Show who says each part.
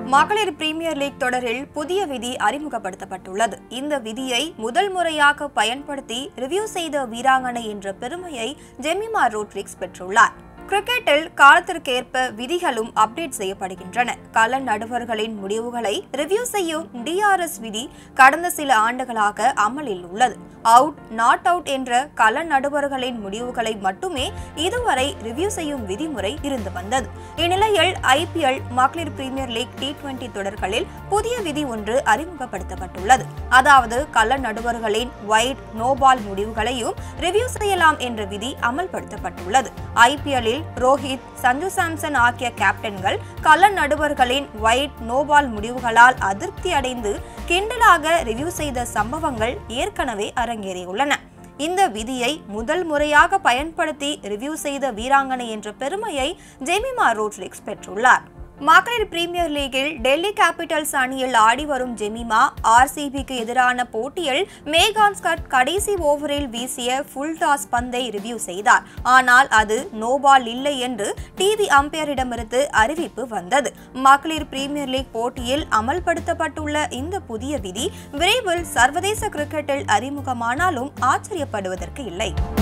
Speaker 1: மகளிர் premier league தொடரில் புதிய விதி அறிமுகப்படுத்தப்பட்டுள்ளது. இந்த விதியை முதல் முறையாக பயன்படுத்தி ரிவ்யூ செய்த வீராங்கனை என்ற பெருமையை ஜெமிமா ரோட்ரிக்ஸ் பெற்றுள்ளார். கிரிக்கெட்டில் காலத்திற்கேற்ப விதிகளும் அப்டேட் செய்யப்படுகின்றன. கள நடுவர்களின் முடிவுகளை ரிவ்யூ செய்யும் DRS விதி கடந்த சில ஆண்டுகளாக அமலில் உள்ளது. அவுட், நாட் அவுட் என்ற கள நடுவர்களின் முடிவுகளை மட்டுமே இதுவரை ரிவ்யூ செய்யும் விதிமுறை இருந்து வந்தது. இந்நிலையில் IPL மகளிர் பிரீமியர் லீக் T20 தொடர்களில் புதிய விதி ஒன்று அறிமுகப்படுத்தப்பட்டுள்ளது. அதாவது கள நடுவர்களின் வைட், நோ பால் முடிவுகளையும் ரிவ்யூ செய்யலாம் என்ற விதி அமல்படுத்தப்பட்டுள்ளது. IPL ரோஹித், சஞ்சு சாம்சன் ஆகிய கேப்டன்கள் கள நடுவர்களின் வைட், நோ பால் முடிவுகளால் அதிருப்தி அடைந்து கிண்டலாக ரிவ்யூ செய்த சம்பவங்கள் ஏற்கனவே அரங்கேறியுள்ளன. இந்த விதியை முதல் முறையாக பயன்படுத்தி ரிவ்யூ செய்த வீராங்கனை என்ற பெருமையை ஜெமிமா ரோட்ரிக்ஸ் பெற்றுள்ளார். மகளிர் பிரீமியர் லீகில் டெல்லி கேபிட்டல்ஸ் அணியில் ஆடி வரும் ஜெமிமா RCBக்கு எதிரான போட்டியில் மேகான் ஸ்காட் கடைசி ஓவரில் வீசிய ஃபுல் டாஸ் பந்தை ரிவ்யூ செய்தார். ஆனால் அது நோ பால் இல்லை என்று டிவி அம்பையரிடமிருந்து அறிவிப்பு வந்தது. மகளிர் பிரீமியர் லீக் போட்டியில் அமல்படுத்தப்பட்டுள்ள இந்த புதிய விதி விரைவில் சர்வதேச கிரிக்கெட்டில் அறிமுகமானாலும் ஆச்சரியப்படுவதற்கு இல்லை.